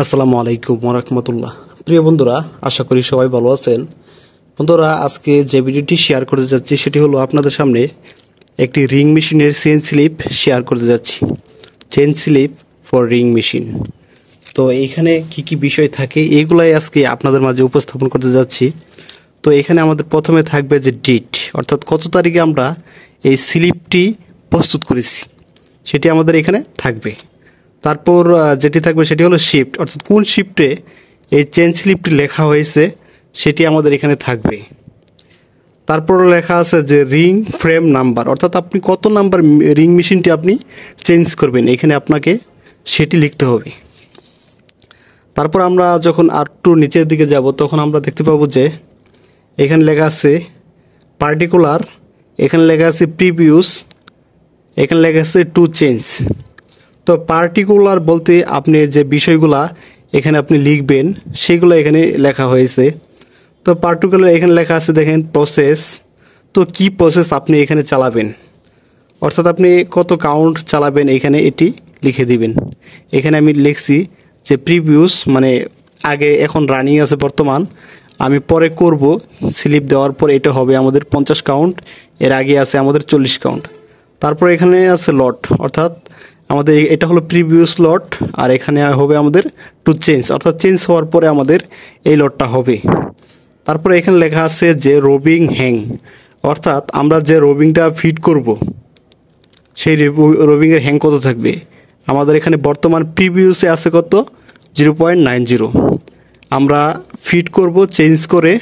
আসসালামু আলাইকুম ওয়া রাহমাতুল্লাহ। প্রিয় বন্ধুরা, আশা করি সবাই ভালো আছেন। বন্ধুরা, আজকে যে ভিডিওটি শেয়ার করতে যাচ্ছি সেটি হলো আপনাদের সামনে একটি রিং মেশিনের চেইন স্লিপ শেয়ার করতে যাচ্ছি। Chain slip for ring machine. তো এইখানে কি কি বিষয় থাকে এইগুলাই আজকে আপনাদের মাঝে উপস্থাপন করতে যাচ্ছি। তো এখানে আমাদের প্রথমে থাকবে যে ডেট, অর্থাৎ কত তারিখে আমরা এই স্লিপটি প্রস্তুত করেছি সেটি আমাদের এখানে থাকবে। তারপর যেটি থাকবে সেটি হলো শিফট, অর্থাৎ কোন শিফটে এই চেইন স্লিপটি লেখা হয়েছে সেটি আমাদের এখানে থাকবে। তারপর লেখা আছে যে রিং ফ্রেম নাম্বার, অর্থাৎ আপনি কত নাম্বার রিং মেশিনটি আপনি চেঞ্জ করবেন এখানে আপনাকে সেটি লিখতে হবে। তারপর আমরা যখন আর একটু নিচের দিকে যাব তখন আমরা দেখতে পাবো যে এখানে লেখা আছে পার্টিকুলার, এখানে লেখা আছে প্রিভিউস, এখানে লেখা আছে টু চেঞ্জ। তো পার্টিকুলার বলতে আপনি যে বিষয়গুলা এখানে আপনি লিখবেন সেগুলো এখানে লেখা হয়েছে। তো পার্টিকুলার এখানে লেখা আছে দেখেন প্রসেস। তো কি প্রসেস আপনি এখানে চালাবেন, অর্থাৎ আপনি কত কাউন্ট চালাবেন এখানে এটি লিখে দিবেন। এখানে আমি লিখছি যে প্রিভিউস, মানে আগে এখন রানিং আছে বর্তমান, আমি পরে করব স্লিপ দেওয়ার পর এটা হবে আমাদের 50 কাউন্ট, এর আগে আছে আমাদের 40 কাউন্ট। তারপর এখানে আছে লট, অর্থাৎ আমাদের এটা হলো প্রিভিউস লট, আর এখানে হবে আমাদের টু চেঞ্জ, অর্থাৎ চেঞ্জ হওয়ার পরে আমাদের এই লটটা হবে। তারপরে এখানে লেখা আছে যে রোবিং হ্যাং, অর্থাৎ আমরা যে রোবিংটা ফিট করব সেই রোবিংয়ের হ্যাং কত থাকবে। আমাদের এখানে বর্তমান প্রিভিউসে আছে কত 0.90, আমরা ফিট করব চেঞ্জ করে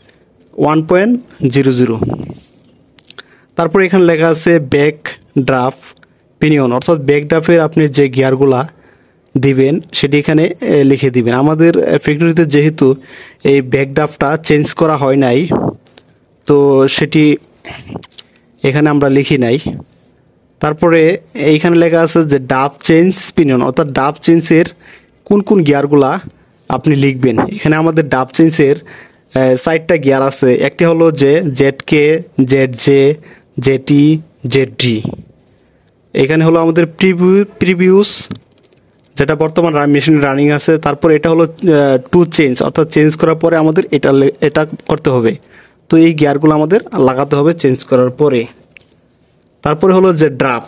1.00। তারপর এখানে লেখা আছে ব্যাক ড্রাফট পিনিয়ন, অর্থাৎ ব্যাক ড্রাফের আপনি যে গিয়ারগুলা দিবেন সেটি এখানে লিখে দিবেন। আমাদের ফ্যাক্টরিতে যেহেতু এই ব্যাক ড্রাফটটা চেঞ্জ করা হয় নাই, তো সেটি এখানে আমরা লিখি নাই। তারপরে এইখানে লেখা আছে যে ডাব চেঞ্জ পিনিয়ন, অর্থাৎ ডাব চেঞ্জের কোন কোন গিয়ারগুলা আপনি লিখবেন। এখানে আমাদের ডাব চেঞ্জের 4টা গিয়ার আছে। একটি হলো যে জেড-কে, জেড-জে, জেটি, জেড-ডি। এখানে হলো আমাদের প্রিভিউস, যেটা বর্তমান মেশিনে রানিং আছে। তারপর এটা হলো টু চেঞ্জ, অর্থাৎ চেঞ্জ করার পরে আমাদের এটা করতে হবে। তো এই গিয়ারগুলো আমাদের লাগাতে হবে চেঞ্জ করার পরে। তারপরে হলো যে ড্রাফ।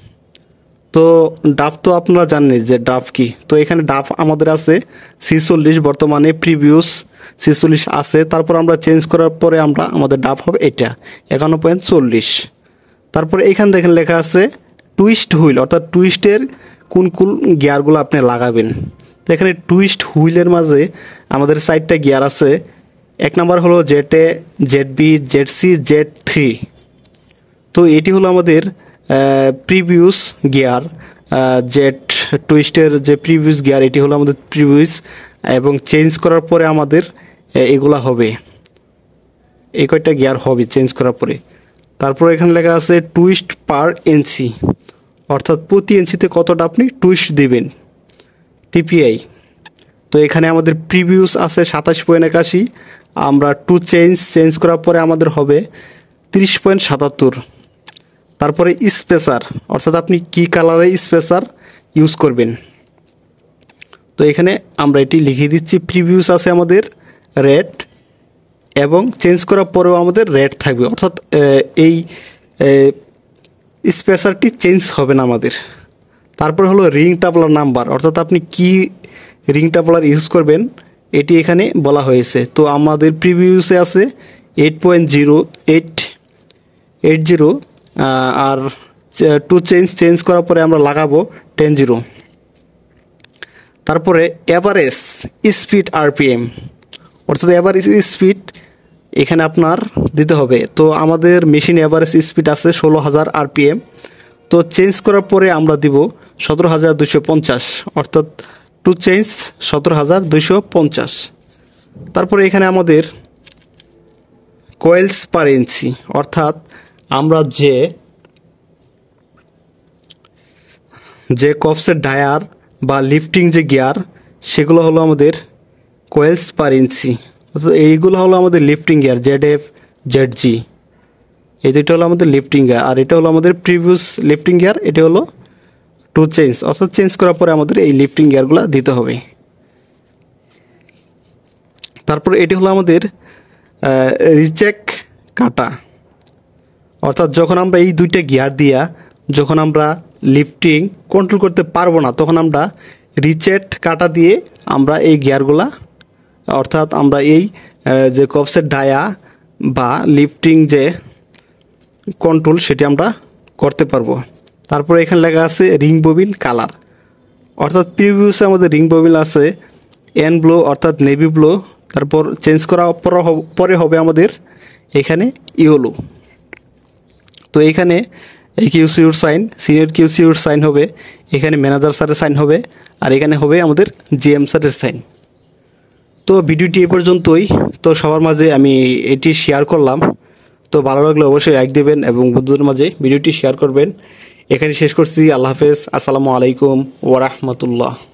তো ডাফ তো আপনারা জানেন যে ডাফ কি। তো এখানে ডাফ আমাদের আছে 46, বর্তমানে প্রিভিউস 46 আছে। তারপর আমরা চেঞ্জ করার পরে আমাদের ডাফ হবে এটা 51.40। তারপরে এখানে দেখেন লেখা আছে টুইস্ট হুইল, অর্থাৎ টুইস্টের কোন কোন গিয়ারগুলো আপনি লাগাবেন। তো এখানে টুইস্ট হুইলের মাঝে আমাদের 4টা গিয়ার আছে। এক নাম্বার হলো জেড-এ, জেড-বি, জেড-সি, জেড-3। তো এটি হলো আমাদের প্রিভিউস গিয়ার, জেড টুইস্টের যে প্রিভিউস গিয়ার এটি হলো আমাদের প্রিভিউস, এবং চেঞ্জ করার পরে আমাদের এগুলা হবে, এই কয়টা গিয়ার হবে চেঞ্জ করার পরে। তারপর এখানে লেখা আছে টুইস্ট পার ইঞ্চি, অর্থাৎ প্রতি ইঞ্চিতে কতটা আপনি টুইস্ট দিবেন, টিপিআই। তো এখানে আমাদের প্রিভিউস আছে 27.81, আমরা টু চেঞ্জ করার পরে আমাদের হবে 30.77। তারপরে স্পেসার, অর্থাৎ আপনি কি কালারে স্পেসার ইউজ করবেন। তো এখানে আমরা এটি লিখে দিচ্ছি। প্রিভিউস আছে আমাদের রেড, এবং চেঞ্জ করার পরেও আমাদের রেড থাকবে, অর্থাৎ এই স্পেসারটি চেঞ্জ হবে না আমাদের। তারপর হলো রিং টাবলার নাম্বার, অর্থাৎ আপনি কি রিং টাবলার ইউজ করবেন এটি এখানে বলা হয়েছে। তো আমাদের প্রিভিউসে আছে 8.0880, আর টু চেঞ্জ করার পরে আমরা লাগাবো 10.0। তারপরে এভারেজ স্পিড আরপিএম, অর্থাৎ এভারেজ স্পিড এখানে আপনার দিতে হবে। তো আমাদের মেশিন এভারেজ স্পিড আছে 16,000 আরপিএম। তো চেঞ্জ করার পরে আমরা দিব 17,250, অর্থাৎ টু চেঞ্জ 17,250। তারপরে এখানে আমাদের কয়েলস পার ইঞ্চি, অর্থাৎ আমরা যে কপসের ডায়ার বা লিফটিং যে গিয়ার সেগুলো হলো আমাদের কয়েলস পার ইঞ্চি, অর্থাৎ এইগুলো হলো আমাদের লিফটিং গিয়ার জেড-এফ, জেড-জি। এই দুটো হলো আমাদের লিফটিং গিয়ার, আর এটা হলো আমাদের প্রিভিউস লিফটিং গিয়ার, এটা হলো টু চেঞ্জ, অর্থাৎ চেঞ্জ করার পরে আমাদের এই লিফটিং গিয়ারগুলো দিতে হবে। তারপর এটি হলো আমাদের রিজেক্ট কাটা, অর্থাৎ যখন আমরা এই দুইটা গিয়ার দিয়া যখন আমরা লিফটিং কন্ট্রোল করতে পারবো না, তখন আমরা রিচেট কাটা দিয়ে আমরা এই গিয়ারগুলা, অর্থাৎ আমরা এই যে কপসের ডায়া বা লিফটিং যে কন্ট্রোল সেটি আমরা করতে পারবো। তারপর এখানে লেখা আছে রিং ববিন কালার, অর্থাৎ প্রিভিউসে আমাদের রিং ববিন আছে এন ব্লো অর্থাৎ নেভি ব্লো, তারপর চেঞ্জ করা পরে হবে আমাদের এখানে ইয়েলো। তো এইখানে এই কিউসিউর সাইন, সিনিয়র কিউসিউর সাইন হবে, এখানে ম্যানেজার স্যারের সাইন হবে, আর এখানে হবে আমাদের জিএম স্যারের সাইন। তো ভিডিওটি এ পর্যন্তই। তো সবার মাঝে আমি এটি শেয়ার করলাম। তো ভালো লাগলে অবশ্যই লাইক দেবেন এবং বন্ধুদের মাঝে ভিডিওটি শেয়ার করবেন। এখানে শেষ করছি। আল্লাহ হাফেজ। আসসালামু আলাইকুম ওয়া রাহমাতুল্লাহ।